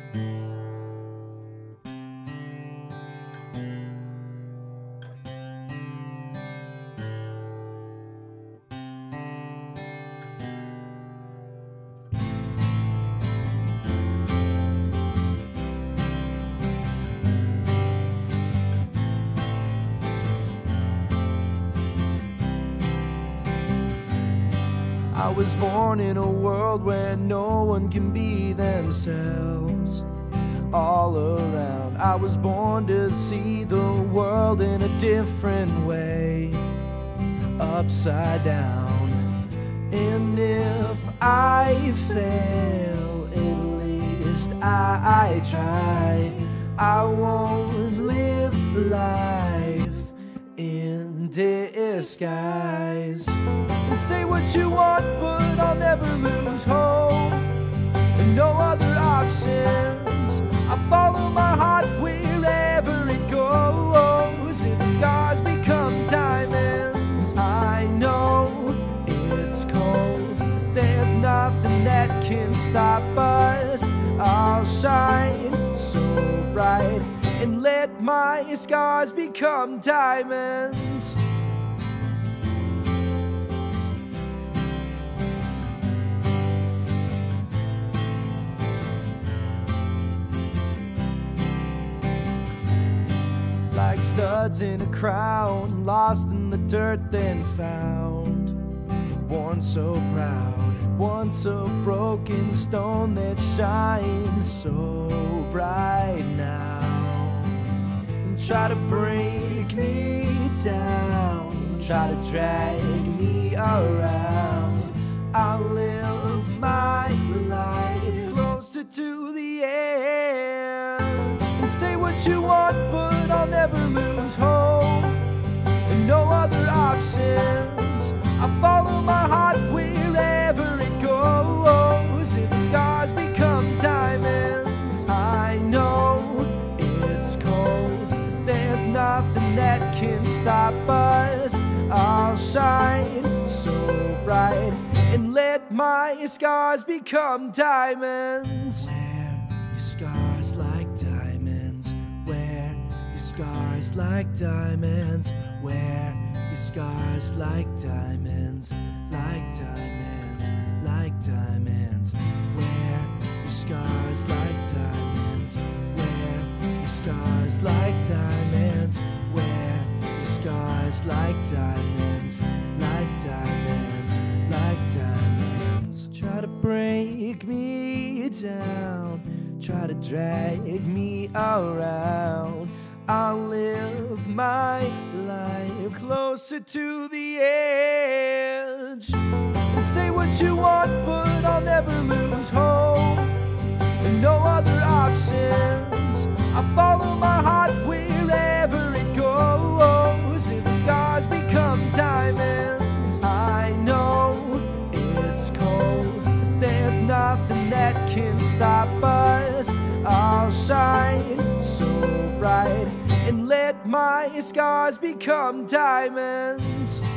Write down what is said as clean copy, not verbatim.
I was born in a world where no one can be themselves all around. I was born to see the world in a different way, upside down. And if I fail, at least I tried. I won't live life in disguise. And say what you want, but I'll never lose hope, and no other options. I follow my heart wherever it goes, and the scars become diamonds. I know it's cold, but there's nothing that can stop us. I'll shine so bright and let my scars become diamonds. Like studs in a crown, lost in the dirt then found. Worn so proud, once a broken stone that shines so bright now. And try to break me down, try to drag me around. I'll live my life closer to the end. And say what you want, but I'll never lose hope, and no other options. I follow my heart wherever it goes, and the scars become diamonds. I know it's cold, but there's nothing that can stop us. I'll shine so bright and let my scars become diamonds. Wear your scars like diamonds, wear your scars like diamonds, wear your scars like diamonds, like diamonds, like diamonds. Wear your scars like diamonds, wear your scars like diamonds, wear your scars like diamonds, like diamonds, like diamonds. Try to break me down, try to drag me around. I'll live my life closer to the edge. And say what you want, but I'll never lose hope, and no other options. I follow my heart wherever it goes, and the scars become diamonds. I know it's cold, but there's nothing that can stop us. I'll shine so bright and let my scars become diamonds.